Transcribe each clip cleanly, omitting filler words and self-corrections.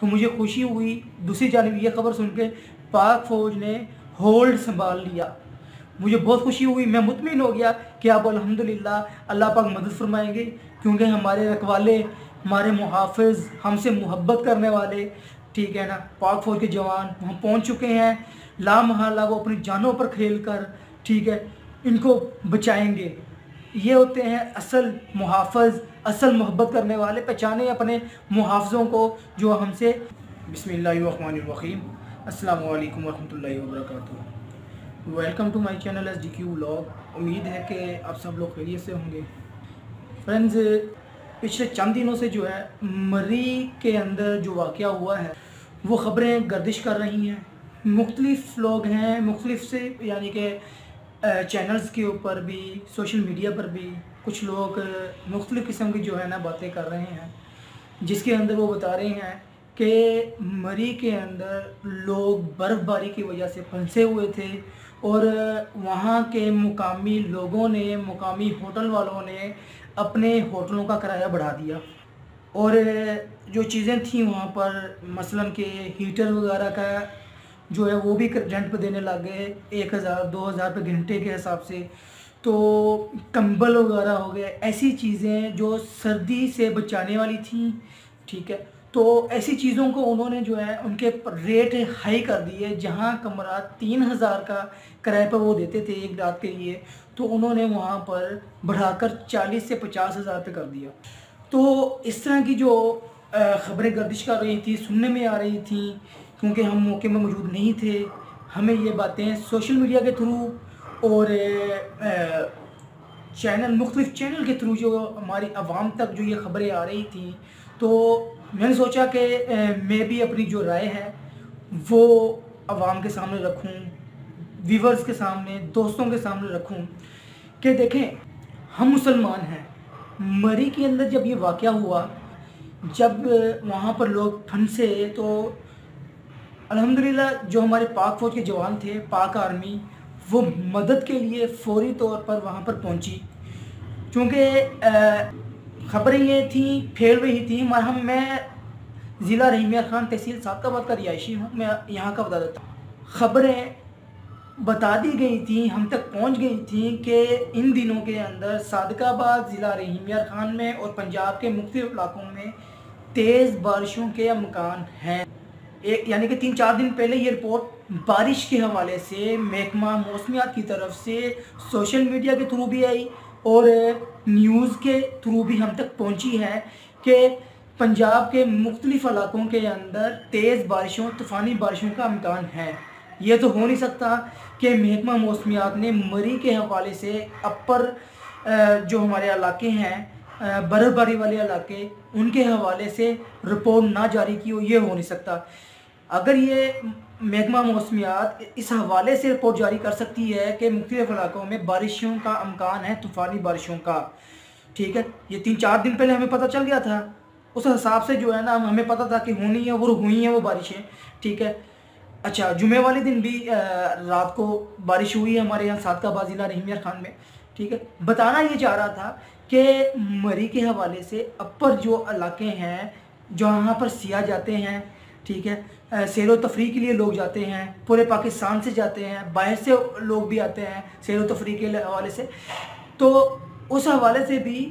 तो मुझे खुशी हुई। दूसरी जानिब ये खबर सुन के पाक फ़ौज ने होल्ड संभाल लिया, मुझे बहुत खुशी हुई। मैं मुतमिन हो गया कि अब अल्हम्दुलिल्लाह अल्लाह पाक मदद फरमाएंगे, क्योंकि हमारे रखवाले, हमारे मुहाफ़िज़, हमसे मोहब्बत करने वाले, ठीक है ना, पाक फ़ौज के जवान वहाँ पहुँच चुके हैं। लामहला वो अपनी जानों पर खेल कर, ठीक है, इनको बचाएंगे। ये होते हैं असल मुहाफ़िज़, असल मोहब्बत करने वाले। पहचाने अपने मुहाफ़िज़ों को जो हमसे। बिस्मिल्लाहिर्रहमानिर्रहीम, अस्सलामु अलैकुम वरहमतुल्लाहि वबरकातुहू। Welcome to my channel SDQ vlog. उम्मीद है कि आप सब लोग खैरियत से होंगे। फ्रेंड्स, पिछले चंद दिनों से जो है मरी के अंदर जो वाक़या हुआ है वो ख़बरें गर्दिश कर रही हैं। मुख्तलिफ़ लोग हैं, मुख्तलिफ़ से यानी कि चैनल्स के ऊपर भी, सोशल मीडिया पर भी कुछ लोग मुख्तलिफ़ किस्म की जो है ना बातें कर रहे हैं, जिसके अंदर वो बता रहे हैं कि मरी के अंदर लोग बर्फ़बारी की वजह से फंसे हुए थे और वहाँ के मुकामी लोगों ने, मुकामी होटल वालों ने अपने होटलों का किराया बढ़ा दिया और जो चीज़ें थी वहाँ पर, मसलन के हीटर वगैरह का जो है वो भी रेंट पे देने लग गए 1000-2000 रुपये घंटे के हिसाब से। तो कंबल वगैरह हो गए, ऐसी चीज़ें जो सर्दी से बचाने वाली थी, ठीक है, तो ऐसी चीज़ों को उन्होंने जो है उनके रेट हाई कर दिए। जहां कमरा 3000 का किराए पर वो देते थे एक रात के लिए, तो उन्होंने वहां पर बढ़ाकर 40 से 50,000 रुपये कर दिया। तो इस तरह की जो ख़बरें गर्दिश कर रही थी, सुनने में आ रही थी, क्योंकि हम मौके में मौजूद नहीं थे। हमें ये बातें सोशल मीडिया के थ्रू और मुख्तलिफ़ चैनल के थ्रू जो हमारी आवाम तक जो ये ख़बरें आ रही थी, तो मैंने सोचा कि मैं भी अपनी जो राय है वो आवाम के सामने रखूं, व्यूवर्स के सामने, दोस्तों के सामने रखूं कि देखें, हम मुसलमान हैं। मरी के अंदर जब ये वाक़या हुआ, जब वहाँ पर लोग फंसे, तो अल्हम्दुलिल्लाह जो हमारे पाक फ़ौज के जवान थे, पाक आर्मी, वो मदद के लिए फ़ौरी तौर पर वहाँ पर पहुँची। चूँकि ख़बरें ये थी, फैल रही थी। मैं ज़िला रहीम यार ख़ान, तहसील सादकाबाद का रिहायशी हूँ, मैं यहाँ का बता देता हूँ। ख़बरें बता दी गई थी, हम तक पहुँच गई थी कि इन दिनों के अंदर सादकाबाद, ज़िला रहीम यार ख़ान में और पंजाब के मुख्तलिफ़ इलाक़ों में तेज़ बारिशों के अमकान हैं। यानी कि 3-4 दिन पहले ये रिपोर्ट बारिश के हवाले से महकमा मौसमियात की तरफ से सोशल मीडिया के थ्रू भी आई और न्यूज़ के थ्रू भी हम तक पहुंची है कि पंजाब के मुख्तलिफ़ इलाक़ों के अंदर तेज़ बारिशों, तूफ़ानी बारिशों का इम्कान है। ये तो हो नहीं सकता कि महकमा मौसमियात ने मरी के हवाले से अपर जो हमारे इलाके हैं, बर्फ़बारी वाले इलाके, उनके हवाले से रिपोर्ट ना जारी की हो, ये हो नहीं सकता। अगर ये महकमा मौसमियात इस हवाले से रिपोर्ट जारी कर सकती है कि मुख्तलिफ़ इलाक़ों में बारिशों का अमकान है, तूफ़ानी बारिशों का, ठीक है, ये 3-4 दिन पहले हमें पता चल गया था। उस हिसाब से जो है ना हमें पता था कि होनी है, वो हुई हैं वो बारिशें, ठीक है। अच्छा, जुमे वाले दिन भी रात को बारिश हुई है हमारे यहाँ सादकाबाद ज़िला रहीम यार ख़ान में, ठीक है। बताना ये चाह रहा था कि मरी के हवाले से अपर जो इलाके हैं, जहाँ पर सियाह जाते हैं, ठीक है, सैर व तफरीह के लिए लोग जाते हैं, पूरे पाकिस्तान से जाते हैं, बाहर से लोग भी आते हैं सैर व तफरीह के हवाले से। तो उस हवाले से भी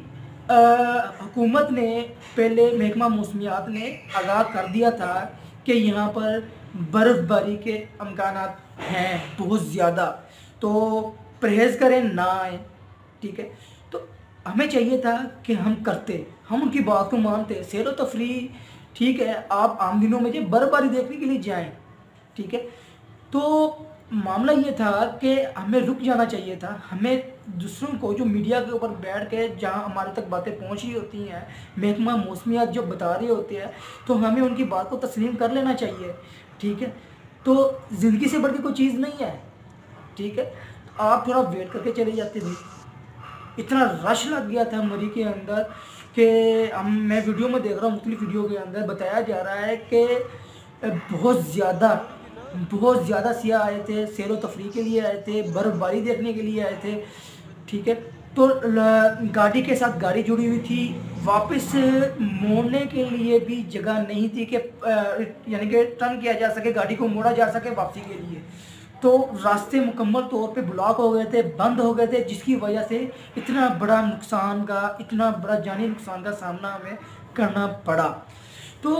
हुकूमत ने, पहले महकमा मौसमियात ने आगाह कर दिया था कि यहाँ पर बर्फ़बारी के अमकानात हैं बहुत ज़्यादा, तो परहेज़ करें, ना आए, ठीक है। तो हमें चाहिए था कि हम उनकी बात को मानते। सैर व तफरीह, ठीक है, आप आम दिनों में जो बर्फ़बारी देखने के लिए जाएं, ठीक है, तो मामला ये था कि हमें रुक जाना चाहिए था। हमें दूसरों को, जो मीडिया के ऊपर बैठ के जहां हमारे तक बातें पहुंच रही होती हैं, महकमा मौसमियात जो बता रहे होते हैं, तो हमें उनकी बात को तस्लीम कर लेना चाहिए, ठीक है। तो ज़िंदगी से बढ़ के कोई चीज़ नहीं है, ठीक है। तो आप थोड़ा वेट करके चले जाते थे। इतना रश लग गया था मरी के अंदर कि मैं वीडियो में देख रहा हूँ, मुख्तलिफ़ वीडियो के अंदर बताया जा रहा है कि बहुत ज़्यादा सियाह आए थे, सैर व तफरीह के लिए आए थे, बर्फ़बारी देखने के लिए आए थे, ठीक है। तो गाड़ी के साथ गाड़ी जुड़ी हुई थी, वापस मोड़ने के लिए भी जगह नहीं थी कि यानी कि टर्न किया जा सके, गाड़ी को मोड़ा जा सके वापसी के लिए। तो रास्ते मुकम्मल तौर पे ब्लॉक हो गए थे, बंद हो गए थे, जिसकी वजह से इतना बड़ा नुकसान का, इतना बड़ा जानी नुकसान का सामना हमें करना पड़ा। तो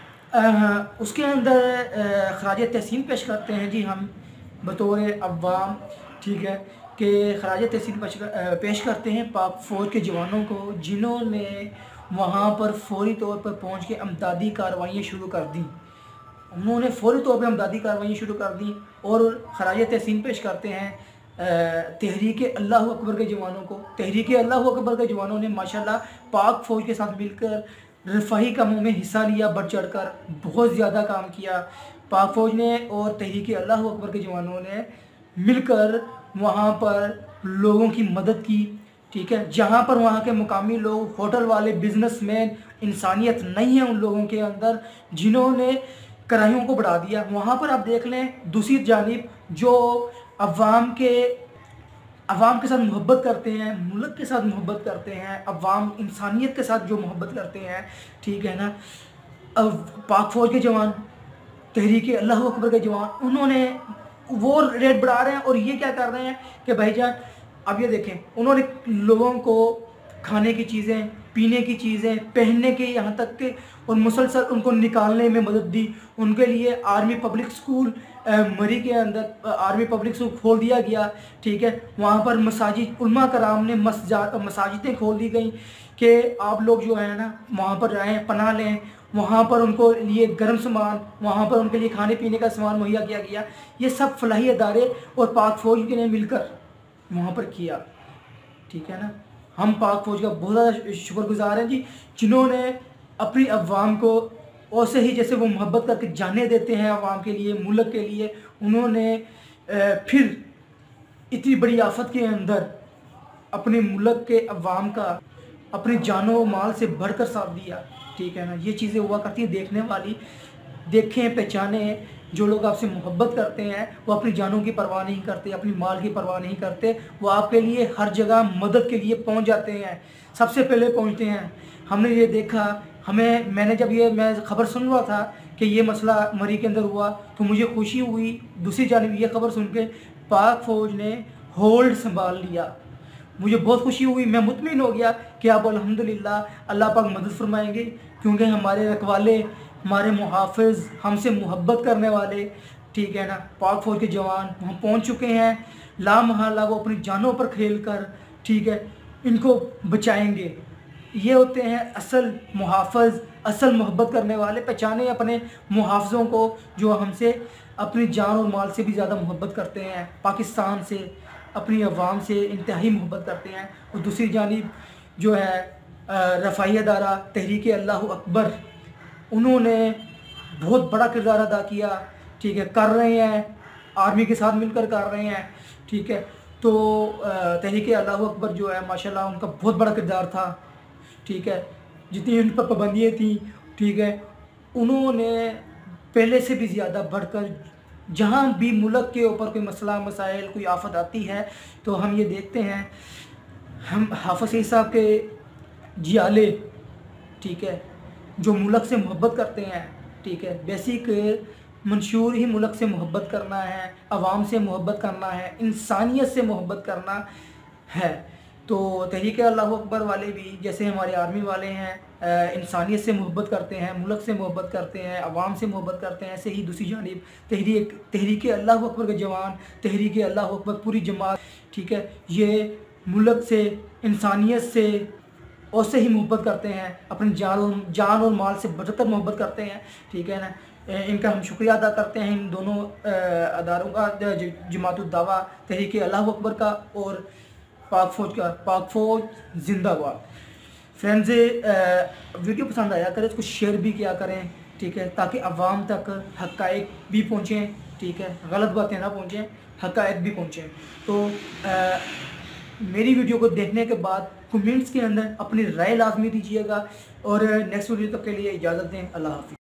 उसके अंदर खराज तहसीन पेश करते हैं जी हम बतौर अवाम, ठीक है, कि खराज तहसीन पेश करते हैं पाक फ़ौज के जवानों को, जिन्होंने वहाँ पर फौरी तौर पर पहुँच के अमदादी कार्रवाइयाँ शुरू कर दी। उन्होंने फौरी तौर पर अमदादी कार्रवाइयाँ शुरू कर दी और खराज तहसीन पेश करते हैं तहरीक अल्लाह अकबर के जवानों को। तहरीक अल्लाह अकबर के जवानों ने माशाल्लाह पाक फ़ौज के साथ मिलकर रफ़ाही कामों में हिस्सा लिया, बढ़ चढ़ कर बहुत ज़्यादा काम किया। पाक फ़ौज ने और तहरीक अल्लाह अकबर के जवानों ने मिलकर वहाँ पर लोगों की मदद की, ठीक है। जहाँ पर वहाँ के मुकामी लोग, होटल वाले, बिजनेसमैन, इंसानियत नहीं है उन लोगों के अंदर, जिन्होंने कराहियों को बढ़ा दिया। वहाँ पर आप देख लें दूसरी जानिब जो अवाम के साथ मोहब्बत करते हैं, मुल्क के साथ मोहब्बत करते हैं, अवाम इंसानियत के साथ जो मोहब्बत करते हैं, ठीक है ना, अब पाक फ़ौज के जवान, तहरीक अल्लाह अकबर के जवान, उन्होंने वो रेट बढ़ा रहे हैं। और ये क्या कर रहे हैं कि भाईजान अब ये देखें, उन्होंने लोगों को खाने की चीज़ें, पीने की चीज़ें, पहनने के, यहाँ तक के, और मुसलसल उनको निकालने में मदद दी। उनके लिए आर्मी पब्लिक स्कूल मरी के अंदर आर्मी पब्लिक स्कूल खोल दिया गया, ठीक है। वहाँ पर मसाजिद, उलमा कराम ने मसाजिदें खोल दी गई कि आप लोग जो है ना वहाँ पर रहें, पनाह लें। वहाँ पर उनको लिए गर्म सामान, वहाँ पर उनके लिए खाने पीने का सामान मुहैया किया गया। ये सब फलाही अदारे और पाक फ़ौज के ने मिलकर वहाँ पर किया, ठीक है ना। हम पाक फ़ौज का बहुत ज़्यादा शुक्रगुज़ार हैं जी, जिन्होंने अपनी अवाम को ऐसे ही जैसे वो मोहब्बत करके जाने देते हैं अवाम के लिए, मुल्क के लिए, उन्होंने फिर इतनी बड़ी आफत के अंदर अपने मुल्क के अवाम का अपनी जानो माल से बढ़कर साथ दिया, ठीक है ना। ये चीज़ें हुआ करती हैं देखने वाली। देखें, पहचाने, जो लोग आपसे मोहब्बत करते हैं वो अपनी जानों की परवाह नहीं करते, अपनी माल की परवाह नहीं करते, वो आपके लिए हर जगह मदद के लिए पहुंच जाते हैं, सबसे पहले पहुंचते हैं। हमने ये देखा, मैंने जब मैं ख़बर सुन रहा था कि ये मसला मरी के अंदर हुआ तो मुझे खुशी हुई। दूसरी जानिब ये ख़बर सुन के पाक फ़ौज ने होल्ड संभाल लिया, मुझे बहुत खुशी हुई। मैं मुतमिन हो गया कि अब अल्हम्दुलिल्लाह अल्लाह पाक मदद फरमाएंगे, क्योंकि हमारे रखवाले, हमारे मुहाफ़िज़, हमसे मोहब्बत करने वाले, ठीक है ना, पाक फ़ौज के जवान वहाँ पहुँच चुके हैं। लामहला वो अपनी जानों पर खेल कर, ठीक है, इनको बचाएंगे। ये होते हैं असल मुहाफ़िज़, असल मोहब्बत करने वाले। पहचाने अपने मुहाफ़िज़ों को जो हमसे अपनी जान और माल से भी ज़्यादा मोहब्बत करते हैं, पाकिस्तान से, अपनी अवाम से इंतहाई मोहब्बत करते हैं। और दूसरी जानिब जो है रफ़ाई अदारा तहरीक अल्लाह अकबर, उन्होंने बहुत बड़ा किरदार अदा किया, ठीक है, कर रहे हैं, आर्मी के साथ मिलकर कर रहे हैं, ठीक है। तो तहरीक अल्लाह अकबर जो है माशाल्लाह उनका बहुत बड़ा किरदार था, ठीक है। जितनी उन पर पाबंदियाँ थी, ठीक है, उन्होंने पहले से भी ज़्यादा बढ़कर, जहाँ भी मुल्क के ऊपर कोई मसला मसाइल, कोई आफत आती है तो हम ये देखते हैं, हम हाफ़िज़ साहब के जियाले, ठीक है, जो मुल्क से मोहब्बत करते हैं, ठीक है, बेसिक मंशूर ही मुल्क से मोहब्बत करना है, अवाम से मोहब्बत करना है, इंसानियत से मोहब्बत करना है। तो तहरीक अल्लाह अकबर वाले भी जैसे हमारे आर्मी वाले हैं, इंसानियत से मोहब्बत करते हैं, मुल्क से मोहब्बत करते हैं, अवाम से मोहब्बत करते हैं, ऐसे ही दूसरी जानिब तहरीक अल्लाह अकबर के जवान, तहरीक अल्लाह अकबर पूरी जमात, ठीक है, ये मुल्क से, इंसानियत से उससे ही मोहब्बत करते हैं, अपनी जान और माल से बढ़कर मोहब्बत करते हैं, ठीक है ना। इनका हम शुक्रिया अदा करते हैं, इन दोनों अदारों का, जमातुद दावा तहरीक अल्लाह अकबर का और पाक फ़ौज का। पाक फ़ौज जिंदाबाद। फ्रेंड्स, वीडियो पसंद आया करें, इसको शेयर भी किया करें, ठीक है, ताकि अवाम तक हक़ाइक़ भी पहुँचें, ठीक है, गलत बातें ना पहुँचें, हक़ाइक़ भी पहुँचें। तो मेरी वीडियो को देखने के बाद कमेंट्स के अंदर अपनी राय लाजमी दीजिएगा और नेक्स्ट वीडियो तक के लिए इजाज़त दें। अल्लाह हाफ़िज़।